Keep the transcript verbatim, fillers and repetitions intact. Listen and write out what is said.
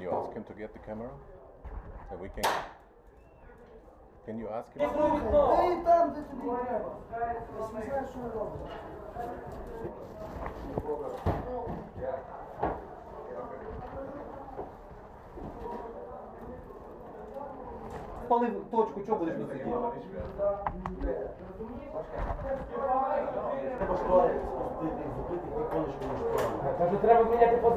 you ask him to get the camera? So we can. Can you ask him? Ти там, де тобі треба. Я знаєш, що робиш. Палив точку, чого будеш на суді? Треба штори спустити, зупити іконочку на штору. Кажу, треба міняти